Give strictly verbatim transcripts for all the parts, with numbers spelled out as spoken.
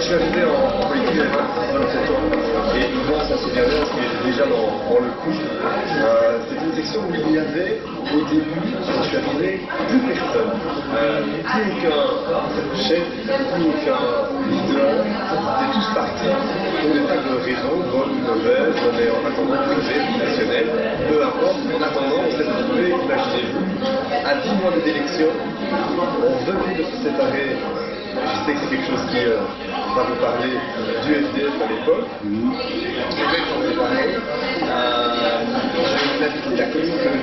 je suis arrivé en, en politique à vingt-sept ans, et Yvan s'en souvient bien parce qu'il était déjà dans, dans le coup. Euh, C'était une section où il y avait, au début, quand je suis arrivé, plus personne. Euh, plus aucun chef, plus aucun leader. Ils étaient tous partis pour des tas de raisons, bonnes ou mauvaises, mais en attendant privé, professionnel, peu importe. En attendant, on s'est retrouvé, imaginez-vous, à dix mois d'élection, on venait de se séparer. Je sais que c'est quelque chose qui euh, va vous parler du F D F à l'époque. Mmh. Et même quand on s'est séparé, euh, j'ai habité la commune que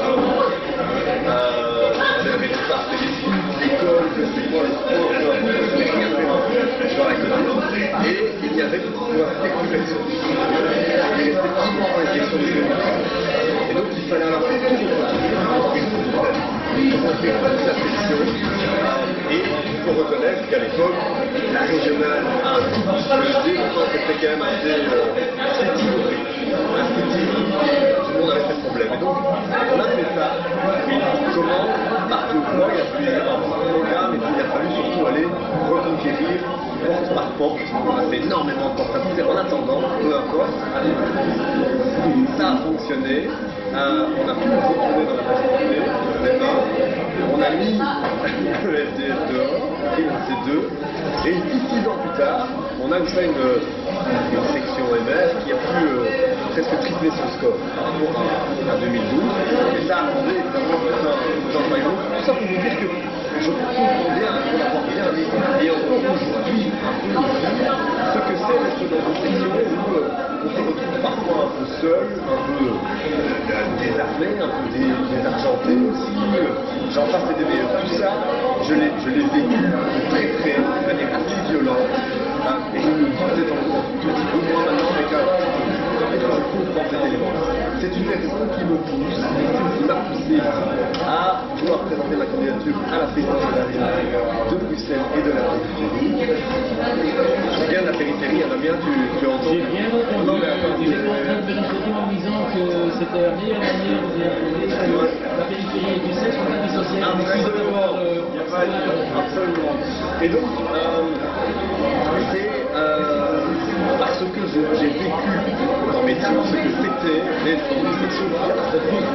euh, j'avais des parts téléphoniques, l'école, je sais quoi, les sports, je n'ai rien fait dans la commune. Et il y avait plus personne. Il restait six mois en élection des communes. Et donc il fallait alors faire tout le monde. On a fait toute la section. Et il faut reconnaître qu'à l'époque, la régionale a un tout petit peu de c'était quand même assez, euh, assez timoré, assez timide, tout le monde avait ses problèmes. Et donc, on a fait ça. Comment? Par deux fois, il y a plusieurs programmes, et puis il a fallu surtout aller reconquérir porte par porte. On a fait énormément de porte à porte. En attendant, peu importe, ça a fonctionné. Euh, on a pu nous retrouver dans la majorité, on a mis le F D F dehors, et on s'est deux, et dix-six ans plus tard, on a fait une, une section M R qui a pu euh, presque tripler son score par rapport à, à deux mille douze, et ça a demandé évidemment tout un travail. Tout ça pour vous dire que je comprends bien pour l'avoir bien dit, et encore aujourd'hui, un peu ce que c'est d'être dans une section où euh, on se retrouve parfois un peu seul, un peu euh, désarmé, un peu dé, désargenté aussi, euh, j'en passe et des meilleurs. Tout ça, je l'ai vécu très très, de manière assez violente, hein, et je me dis peut-être encore tout petit peu moins maintenant avec un petit peu. Et donc je comprends cet élément. C'est une raison qui me pousse, qui m'a poussé à vouloir présenter ma candidature à la présidence de la République de Bruxelles et de la périphérie. Je viens de la périphérie, Anna bien, tu, tu entends. J'ai bien entendu, j'étais en train de vérifier en disant que c'était la meilleure manière de dire la périphérie et Bruxelles sont indissociables. Absolument, absolument. Et donc, euh, c'est euh, parce que j'ai vécu dans mes métier, ce que c'était d'être dans une section qui a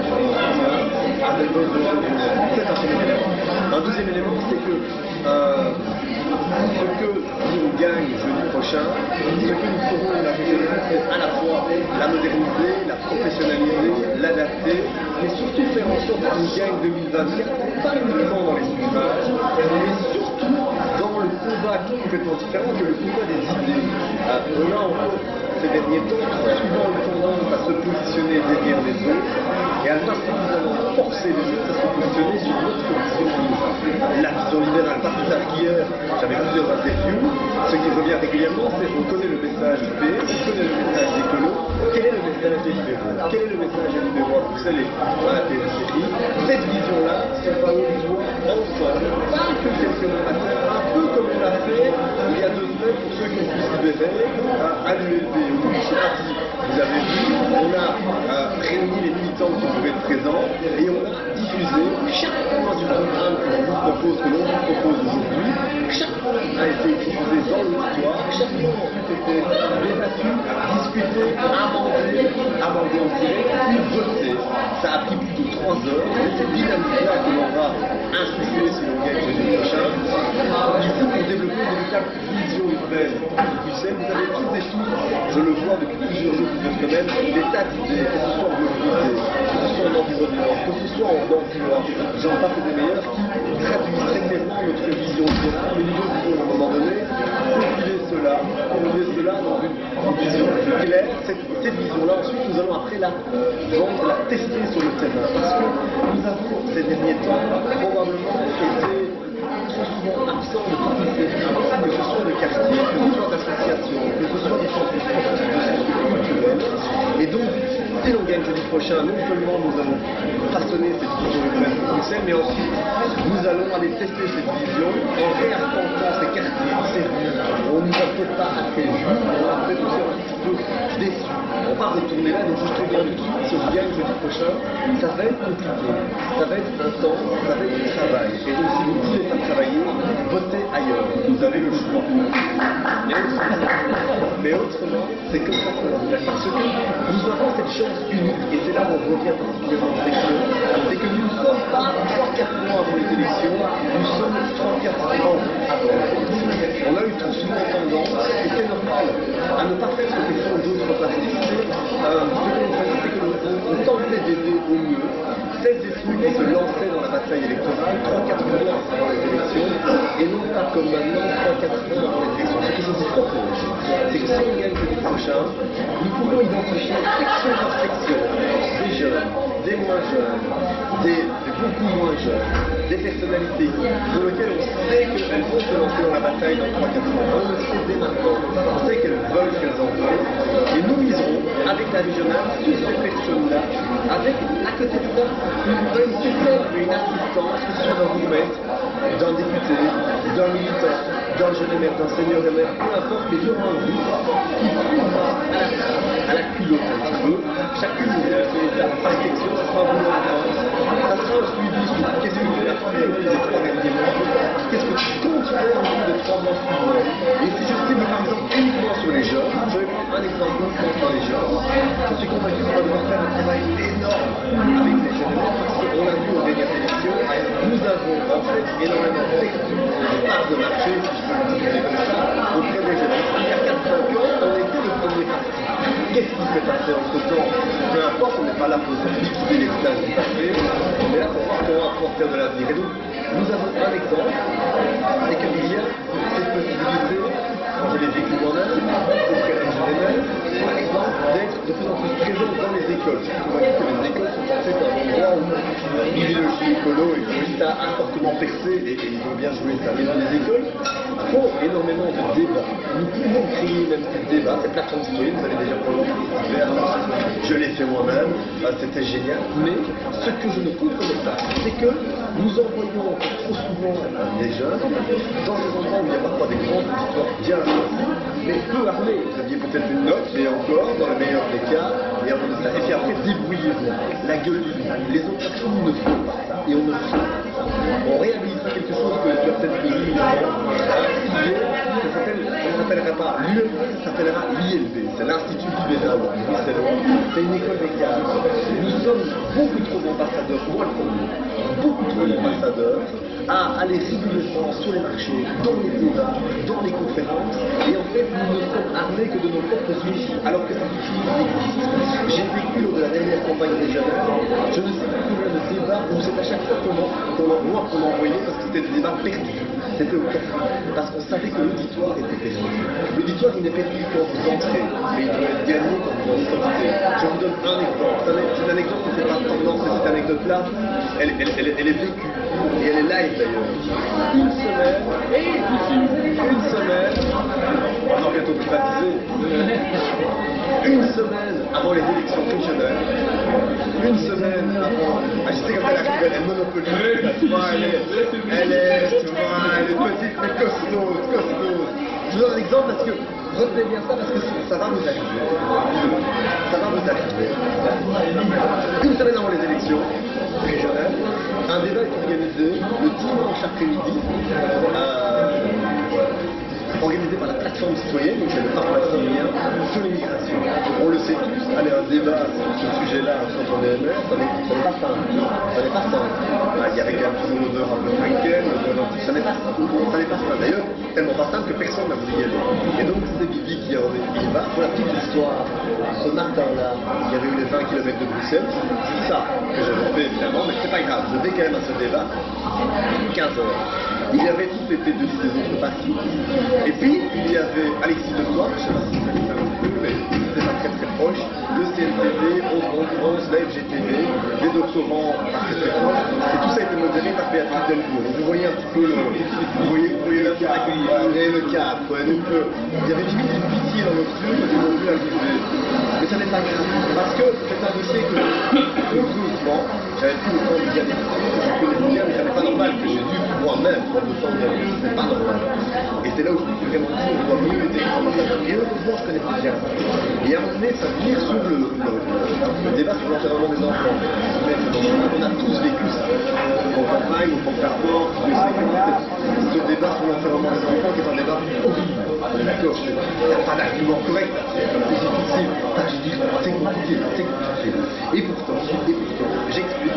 besoin c'est un premier élément. Un deuxième élément, c'est que euh, ce que nous gagne jeudi prochain, ce que nous ferons de la régionale, c'est à la fois la moderniser, la professionnaliser, l'adapter, mais surtout faire en sorte qu'on gagne deux mille vingt-quatre, pas uniquement dans les suffrages, mais surtout dans le combat qui est complètement différent que le combat des idées. Euh, on a encore ces derniers temps trop souvent eu tendance à se positionner derrière les autres et à ne pas suffisamment forcer les autres à se positionner sur notre vision libérale. La vision libérale, pas plus tard qu'hier, j'avais plusieurs interviews, ce qui revient régulièrement, c'est on connaît le message du P S, on connaît le message des colos, quel est le message des libéraux? Quel est le message des libéraux à Bruxelles et à la périphérie? Cette vision-là, c'est pas où on doit ensemble, pas que quelques mois matin, un peu comme on l'a fait il y a deux semaines pour ceux qui ont pu se libérer à l'U L P. Je ne sais pas si vous avez vu, on a euh, réuni les militants qui pouvaient être présents et on a diffusé chaque point du programme que je vous propose, que l'on vous propose aujourd'hui. Chaque point a été diffusé dans l'auditoire, chaque point a ensuite été débattu, discuté, amendé, amendé en direct, puis voté. Ça a pris plus de trois heures. C'est cette dynamique-là que l'on va insuffler si l'on gagne jeudi prochain. Du coup, pour développer une véritable vision urbaine de Bruxelles, vous avez toutes et tous, je le vois depuis plusieurs jours, plusieurs semaines, des tas d'idées, que ce soit en mobilité, que ce soit en environnement, que ce soit en emploi, j'en passe des meilleurs, qui traduisent très clairement notre vision urbaine. Mais nous devons, à un moment donné, compiler cela, compiler cela dans une, une vision plus claire. Cette, cette vision-là, ensuite, nous allons après la vendre, la tester sur le terrain. Parce que nous avons, ces derniers temps, probablement été trop souvent absents de toutes ces services, que ce soit de quartier, que ce soit d'associations, que ce soit des centres sportifs, de centres culturels. Et donc, si l'on gagne jeudi prochain, non seulement nous allons façonner cette vision urbaine de Bruxelles, mais ensuite nous allons aller tester cette vision en réarpentant ces quartiers, ces rues. On ne nous a peut-être pas assez vu, on a peut-être aussi un petit peu déçus. On va retourner là, donc je te reviens tout de suite, si on gagne jeudi prochain, ça va être compliqué, ça va être intense, ça va être du travail. Et donc si vous ne voulez pas travailler, votez ailleurs, vous avez le choix. Mais autrement, mais autrement c'est comme ça qu'on va faire. Parce que nous avons cette chance unique, et c'est là où on revient particulièrement aux élections, c'est que nous ne sommes pas trois quatre mois avant les élections, nous sommes trois quatre ans avant les élections. On a eu trop souvent tendance, et c'est normal, à ne pas faire ce que font d'autres partis. Euh, ce que l'on faisait, c'est qu'on tentait d'aider au mieux celles et ceux qui se lançaient dans la bataille électorale trois quatre mois avant les élections, et non pas comme maintenant trois quatre mois avant les élections. Ce que je vous propose, c'est que si on gagne le prochain, nous pouvons identifier section par section des jeunes, des moins jeunes, des, des beaucoup moins jeunes, des personnalités pour lesquelles on sait qu'elles vont se lancer dans la bataille dans trois quatre mois. On le sait dès maintenant, on sait qu'elles veulent, qu'elles en veulent, et nous miserons avec la régionale sur ces personnes-là, avec à côté de ça une tutelle et une assistance, que ce soit d'un gourmette, d'un député, d'un militant, d'un jeune maire, d'un seigneur et maire, peu importe, mais de un groupe qui trouvera à la, à la culotte un petit peu, chacune des étapes par section, ça sera un boulot de France, ça sera un suivi sur qu'est-ce que tu as fait les trois derniers mois, qu'est-ce que tu comptes faire au bout de trois mois suivants. Et si je cible par exemple uniquement sur les jeunes, je vais prendre un exemple uniquement sur les jeunes, je suis convaincu qu'on va devoir faire un travail énorme avec les jeunes, parce qu'on l'a vu aux dernières élections, nous avons en fait énormément perdu des parts de marché, si je peux le dire comme ça, auprès des jeunes. Il y a quatre cinq ans, on était le premier parti. Qu'est-ce qui s'est passé entre temps? Peu importe, on n'est pas là pour liquider les stages du passé, on est là pour voir comment on va pouvoir faire de l'avenir. Et donc, nous avons un exemple, c'est qu'il y a cette possibilité, quand je l'ai vécu moi-même, auprès d'un jeune élève, par exemple, d'être de plus en plus présent dans les écoles. Je suis convaincu que les écoles sont pensées comme un endroit où l'idéologie écolo et écologiste a fortement percé et, et ils ont bien joué ça. Mais dans les écoles, font énormément de débats. Nous pouvons créer même ce débat, cette plateforme citoyenne, vous allez déjà probablement participer, je l'ai fait moi-même, c'était génial. Mais ce que je ne comprenais pas, c'est que nous envoyons trop souvent des jeunes dans ces endroits où il y a parfois des grandes histoires bien choisies, mais peu armés. Vous aviez peut-être une note, et encore, dans le meilleur des cas, et avant de ça. Et puis après, débrouillez-vous. La gueule du loup. Les autres personnes ne font pas ça. Et on ne fait pas ça. On réhabilitera quelque chose que certaines pays ça ne s'appellera pas l'U L B, ça s'appellera l'I L B. C'est l'Institut libéral bruxellois. C'est une école des cadres. Nous sommes beaucoup trop ambassadeurs, moi le premier, beaucoup trop ambassadeurs à aller régulièrement sur les marchés, dans les débats, dans les conférences, et en fait nous ne sommes armés que de nos propres outils, alors que ces outils existent. J'ai vécu lors de la dernière campagne régionale, je ne sais plus combien de débats où c'est à chaque fois qu'on moi qu'on envoyait parce que c'était des débats perdus. C'était au café, parce qu'on savait que l'auditoire était perdu. L'auditoire il n'est perdu quand vous entrez, mais il doit être gagné quand vous en sortez. Je vous donne un exemple, c'est un exemple qui ne fait pas tendance, mais cette anecdote-là, elle, elle, elle, elle est vécue, et elle est live d'ailleurs. Une semaine, et une semaine, on va bientôt privatiser, une semaine avant les élections régionales, une semaine avant, ah, je sais comme elle arrive, elle monopolise, tu vois, elle est, elle est, tu vois, elle est petite mais costaud, costaud. Je vous donne un exemple parce que, retenez bien ça parce que ça va vous arriver. Ça va vous arriver. Une semaine avant les élections régionales, un débat est organisé le dimanche après-midi, euh, organisé par la plateforme citoyenne, donc c'est le parti maximilien, sur l'immigration. On le sait tous, aller à un débat sur ce sujet-là quand on est M R, ça n'est pas simple. Ça n'est pas simple. Il y avait quand même toujours l'odeur un peu franken, ça n'est pas simple. Ça n'est pas simple. D'ailleurs, tellement pas simple que personne n'a voulu y aller. Et donc c'est Bibi qui en est. Il va pour la petite histoire. Ce matin-là, il y avait eu les vingt kilomètres de Bruxelles. C'est ça que j'avais fait évidemment, mais c'est pas grave. Je vais quand même à ce débat. quinze heures. Il y avait toutes les têtes de liste des autres partis. Et puis, il y avait Alexis de Toit, je ne sais pas si vous connaissez un petit peu, mais c'était pas très très proche, le C N T V, onze, la F G T V, les doctorants pas très très proches, et tout ça a été modéré par Béatrice Delcourt. Donc vous voyez un petit peu le, vous voyez, vous voyez le cadre, vous voyez le cadre. Ouais. Donc euh, il y avait limite une pitié dans notre yeux quand ils ont vu arriver Mais ça n'est pas grave, parce que c'est un dossier que, heureusement, j'avais plus le temps de dire des trucs que je connais bien, mais ça n'est pas normal que j'ai dû moi-même prendre le temps de dire. C'est pas normal. Et c'est là où je me suis vraiment dit, on doit mieux aider les ambassadeurs. Et heureusement, je connais bien ça. Et à un moment donné, ça venir sur le, le, le débat sur l'enterrement des enfants. Mais on a tous vécu ça. En campagne, au porte-à-porte, ce débat sur l'enterrement des enfants qui est un débat horrible. D'accord, il n'y a pas d'argument correct, c'est difficile. Je dis, c'est compliqué, c'est compliqué. Et pourtant, et pourtant, j'explique.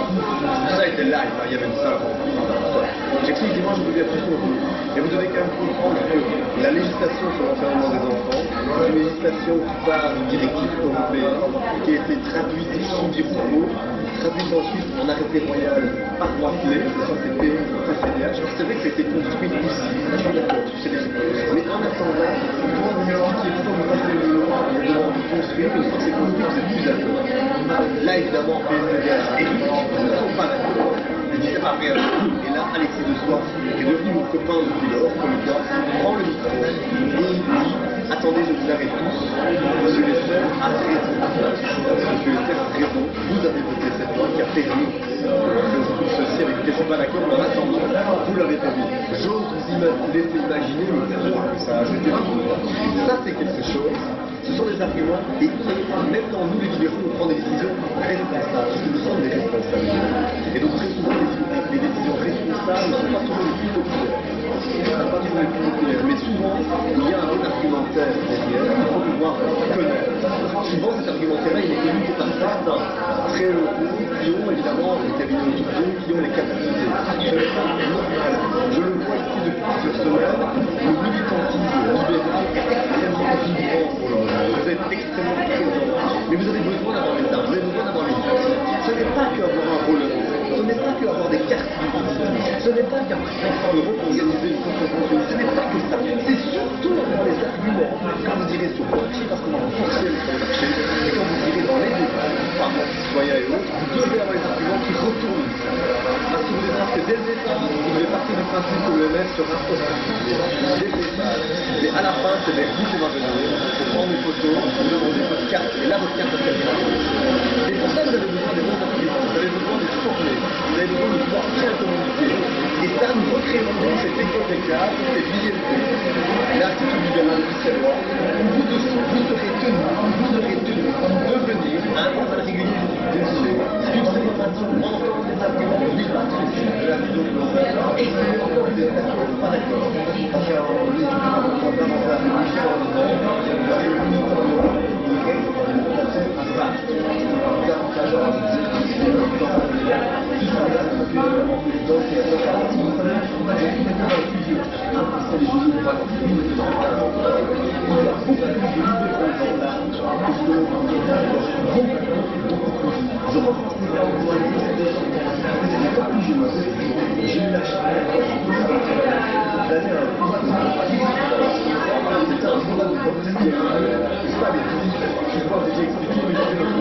Tout ça était live, hein, il y avait une salle. J'explique, dis moi je veux bien tout comprendre. Et vous devez quand même comprendre que la législation sur l'enfermement des enfants, c'est une législation qui part d'une directive européenne qui a été traduite sous Dirou, traduite ensuite en arrêté royal par Roitelet, ça c'était P C D H. C'est vrai que c'était construit ici, je suis d'accord, c'est des choses. Mais en attendant, pour vous expliquer pourquoi vous passez le loi et le droit de construire, une fois que c'est construit, vous êtes plus d'accord. Là évidemment, P C D H et Eric ne sont pas d'accord. C'est pas vrai. Et là, Alexis de Soie, qui est devenu mon copain depuis lors, comme toi, prend le micro et il dit attendez, je vous arrête tous. Monsieur Lester a raison. Monsieur Lester a raison. Vous avez voté cette loi qui a permis le groupe ceci avec lequel je ne suis pas d'accord, mais en attendant, vous l'avez permis. J'ose vous laisser imaginer le pouvoir que ça a ajouté à vous. Ça, c'est quelque chose. Ce sont des arguments et même dans nous les libéraux, on prend des décisions responsables, parce que nous sommes des responsables. Et donc très souvent, les, les décisions responsables ne sont pas toujours les plus populaires. Ne sont pas toujours les plus populaires, mais souvent, il y a un bon argumentaire derrière qu'il faut pouvoir connaître. Souvent, cet argumentaire-là, il est connu que par certains très hauts qui ont évidemment les cabinets autour d'eux, qui ont les capacités. Ce n'est pas normal. Je le vois ici depuis plusieurs semaines, le militantisme libéral est extrêmement vibrant pour le moment. Vous êtes extrêmement présent, mais vous avez besoin d'avoir les armes, vous avez besoin d'avoir les outils. Ce n'est pas qu'avoir un rôle, ce n'est pas qu'avoir des cartes visibles, ce n'est pas qu'avoir cinq cents euros pour organiser une conférence, ce n'est pas que ça, c'est surtout avoir les arguments. Quand vous direz sur le marché, parce qu'on va renforcer le marché, et quand vous direz dans les débats, par citoyens et autres, vous devez avoir les arguments qui retournent. Parce que vous devez savoir que dès le départ, vous devez partir du principe que le M F sera hostile. Dès le départ. Et à la fin, c'est vers vous qu'on va venir, pour prendre une photo, vous demander votre carte, et là votre carte va servir à rien. Et pour ça, vous avez besoin des bons arguments, vous avez besoin de former, vous avez besoin de pouvoir bien communiquer. Et ça, nous recréons cette école des cadres, cette I L P, l'Institut libéral bruxellois, où vous, de, vous serez tenu, vous serez tenu de venir à un contact régulier de suivre ces formations, entendre des arguments, oui, pas de souci, de la vidéo globale, et c'est encore des actions, pas d'accord. Parce qu'en les on va davantage réfléchir en disant, vous avez le ministre de l'Europe, il reste vaste, davantage à discuter dans tout ça là, donc c'est ça, si vous savez, j'ai fait un sujet, c'est les jeux de droit, il y a beaucoup plus de libéraux dans là, que ce que l'on beaucoup, beaucoup plus. Je reprends ce débat au droit des c'est pas plus jeune, j'ai eu la chance d'aller à un c'était un journal de boxe qui est c'est pas les je crois que j'ai expliqué, mais j'ai le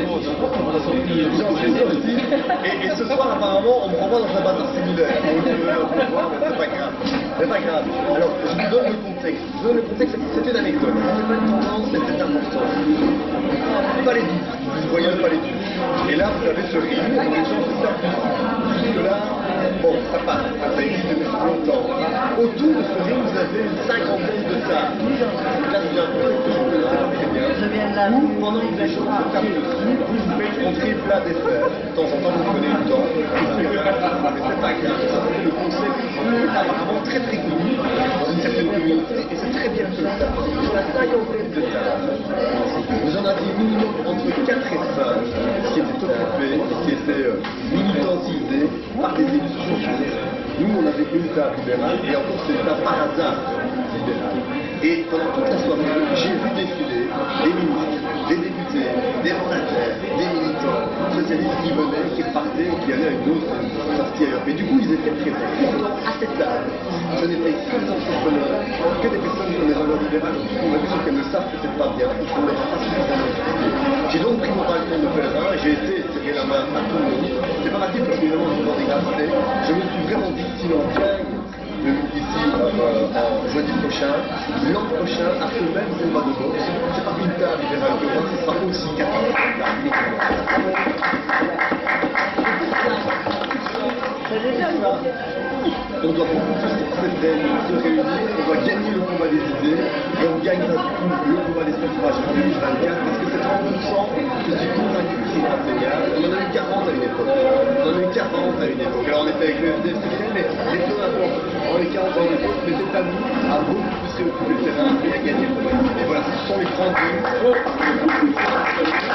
j'en suis sorti, et ce soir apparemment on me renvoie dans un bazar similaire, c'est pas grave, c'est pas grave. Alors je vous donne le contexte, je vous donne le contexte, c'est une anecdote, c'est pas une tendance, mais c'est important. Palais du, vous voyez le Palais du, et là vous avez ce ring, et les gens se tapent jusque là, bon ça passe, ça existe depuis longtemps. Autour de ce ring vous avez une cinquantaine de tables, là je viens de que je ne connaissais pas très bien, où pendant que les gens se tapent dessus, vous faites entrer plat dessert, de temps en temps vous prenez le temps, mais c'est pas grave, ça c'est le concept qui est apparemment très très connu dans une certaine communauté, et c'est très bien comme ça. Sur la cinquantaine de tables, vous en aviez minimum entre quatre et cinq qui étaient occupés, qui étaient euh, militantisés par des élus sociaux. Nous, on avait une table libérale, et encore c'était pas par hasard libérale. Et pendant toute la soirée, j'ai vu défiler des ministres, des députés, des mandataires, des militants socialistes qui venaient, qui repartaient, et qui allaient à une autre sortie ailleurs. Mais du coup, ils étaient présents. Pourtant, à cette table, ce n'étaient que des entrepreneurs, que des personnes qui ont des valeurs libérales, qui sont convaincues qu'elles ne savent peut-être pas bien, et qu'on ne leur a pas suffisamment expliqué. J'ai donc pris mon balcon de pèlerin, j'ai été serrer la main à tout le monde. C'est pas facile parce qu'évidemment, je demande des gracités. Je me suis vraiment dit que si l'on gagne ici euh, en jeudi prochain, l'an prochain, à ce même combat de boxe, c'est pas une table libérale que moi, c'est aussi quatre ans. On doit beaucoup plus cette veine se réunir, on doit gagner le combat des idées, et on gagnera du coup le combat des structurations en deux mille vingt-quatre, parce que c'est trente pour cent, je suis convaincu que c'est atteignable. On en a eu quarante à une époque. On en a eu quarante à une époque. Alors on était avec le F D F C, mais les peu importe. On a eu quarante à une époque, mais c'est à nous à beaucoup plus occuper le terrain et à gagner le combat. Et voilà, ce sont les trente minutes.